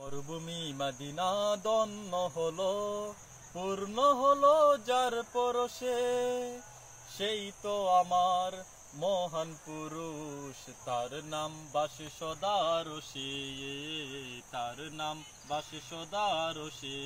মরুভূমি মদিনা দন্ন হলো, পূর্ণ হলো যার পরশে। সেই তো আমার মহান পুরুষ, তার নাম বাসে সদা রসে, তার নাম বাসে সদা রসে।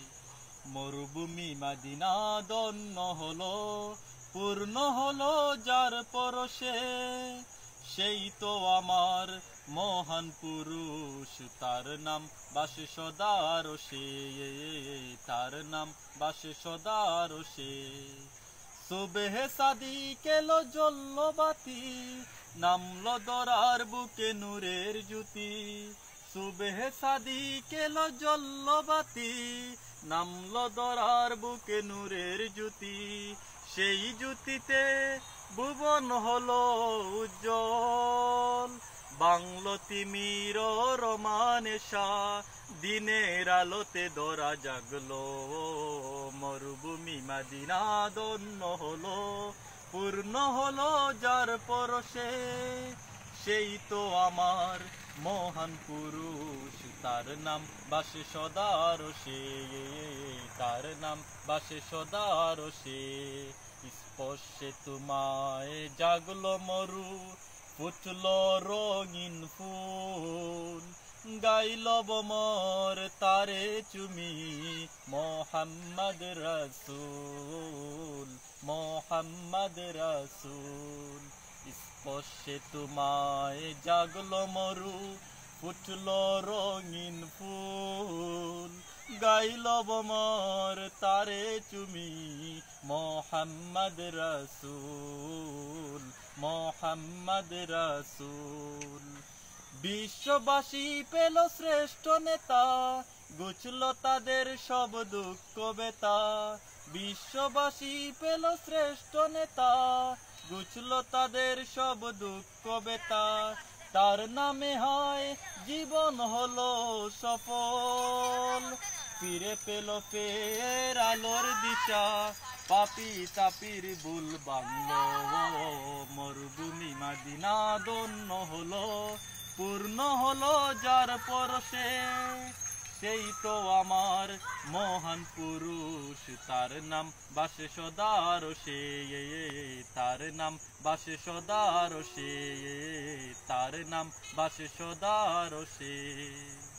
মরুভূমি মদিনা দন্ন হলো, পূর্ণ হলো যার পরশে। সেই তো আমার মহান পুরুষ, তার নাম বাসে সদা রসে, তার নাম বাসে সদা রসে। সুবহে সাদিক এলো জ্বলল বাতি, নামলো দরার বুকে নূরের জ্যোতি। সুবহে সাদিক এলো জ্বলল বাতি, নামলো দরার বুকে নূরের জ্যোতি। সেই জ্যোতিতে ভুবন হলো উজ্জ্বল, বাংলো তিমির রোমানেশা, দিনের আলোতে দরা জাগলো। মরুভূমি মদিনা দন্ন হলো, পূর্ণ হলো যার পরশে। সেই তো আমার মহান পুরুষ, তার নাম বাসে সদা রসে, তার নাম বাসে সদা রসে। স্পর্শে তোমায় জাগলো মরু, ফুটলো রঙিন ফুল। গাইল বমর তারে চুমি, মোহাম্মদ রাসূল, মোহাম্মদ রাসূল। স্পর্শে তোমায় জাগলো মরু, ফুটলো রঙিন ফুল। গাইল বমর তারে চুমি, মোহাম্মদ রাসূল, মোহাম্মদ রাসূল। বিশ্ববাসী পেল শ্রেষ্ঠ নেতা, ঘুচল তাদের সব দুঃখ বেতা। বিশ্ববাসী পেল শ্রেষ্ঠ নেতা, ঘুচল তাদের সব দুঃখ বেতা। তার নামে হয় জীবন হলো সফল, ফিরে পেল ফের আলোর দিশা, পাপি তাপির বুল বাংলো। মরুভূমি মদিনা দন্ন হলো, পূর্ণ হলো যার পরশে। সেই তো আমার মহান পুরুষ, তার নাম বাসে সদা রসে, তার নাম বাসে সদা রসে, তার নাম বাসে সদা রসে।